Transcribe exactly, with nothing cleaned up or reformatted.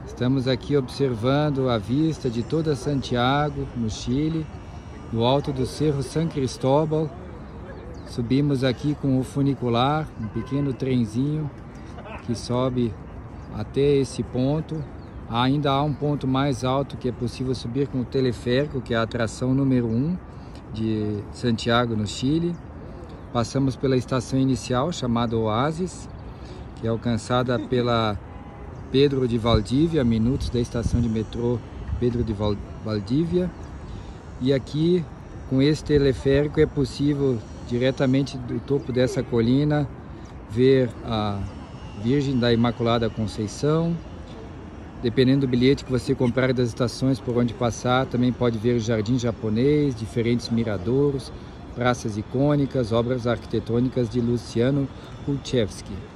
Estamos aqui observando a vista de toda Santiago, no Chile, no alto do Cerro San Cristóbal. Subimos aqui com o funicular, um pequeno trenzinho que sobe até esse ponto. Ainda há um ponto mais alto que é possível subir com o teleférico, que é a atração número um de Santiago, no Chile. Passamos pela estação inicial, chamada Oasis, que é alcançada pela Pedro de Valdívia, minutos da estação de metrô Pedro de Valdívia. E aqui, com esse teleférico, é possível, diretamente do topo dessa colina, ver a Virgem da Imaculada Conceição. Dependendo do bilhete que você comprar das estações por onde passar, também pode ver o Jardim Japonês, diferentes miradouros, praças icônicas, obras arquitetônicas de Luciano Kulczewski.